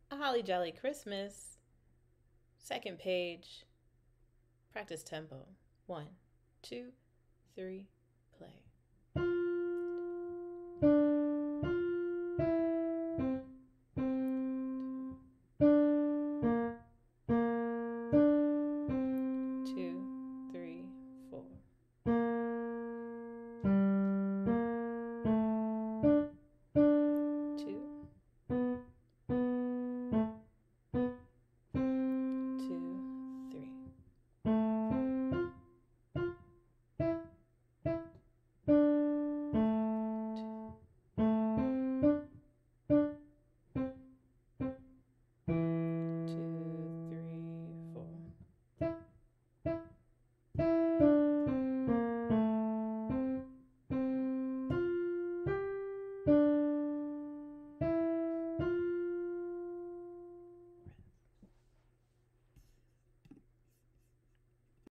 A Holly Jolly Christmas. Second page. Practice tempo. 1, 2, 3, play.